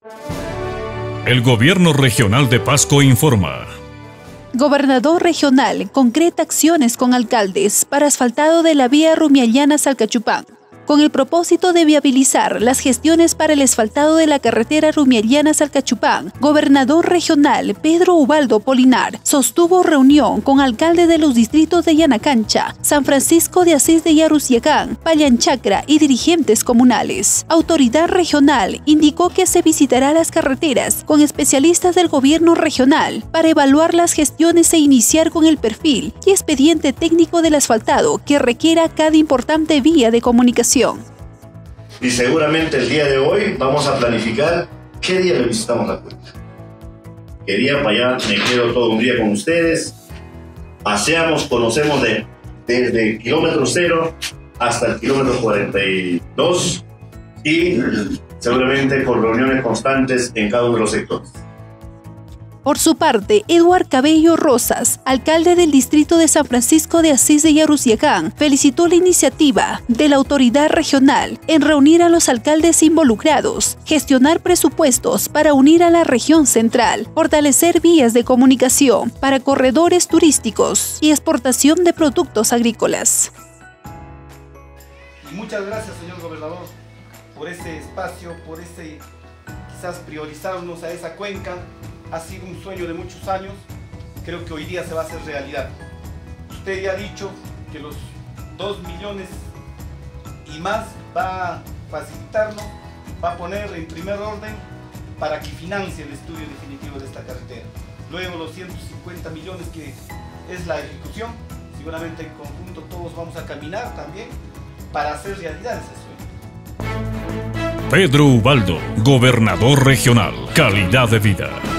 El Gobierno Regional de Pasco informa. Gobernador regional concreta acciones con alcaldes para asfaltado de la vía Rumiallana-Salcachupán, con el propósito de viabilizar las gestiones para el asfaltado de la carretera Rumiallana-Salcachupán. Gobernador regional Pedro Ubaldo Polinar sostuvo reunión con alcaldes de los distritos de Yanacancha, San Francisco de Asís de Yarusiagán, Pallanchacra y dirigentes comunales. Autoridad regional indicó que se visitará las carreteras con especialistas del gobierno regional para evaluar las gestiones e iniciar con el perfil y expediente técnico del asfaltado que requiera cada importante vía de comunicación. Y seguramente el día de hoy vamos a planificar qué día le visitamos la cuenca. Qué día para allá me quedo todo un día con ustedes. Paseamos, conocemos desde el kilómetro 0 hasta el kilómetro 42 y seguramente con reuniones constantes en cada uno de los sectores. Por su parte, Eduard Cabello Rosas, alcalde del distrito de San Francisco de Asís de Yarusiagán, felicitó la iniciativa de la autoridad regional en reunir a los alcaldes involucrados, gestionar presupuestos para unir a la región central, fortalecer vías de comunicación para corredores turísticos y exportación de productos agrícolas. Y muchas gracias, señor gobernador, por ese espacio, por ese quizás priorizarnos a esa cuenca. Ha sido un sueño de muchos años, creo que hoy día se va a hacer realidad. Usted ya ha dicho que los 2 millones y más va a facilitarnos, va a poner en primer orden para que financie el estudio definitivo de esta carretera. Luego los 150 millones que es la ejecución, seguramente en conjunto todos vamos a caminar también para hacer realidad ese sueño. Pedro Ubaldo, gobernador regional. Calidad de vida.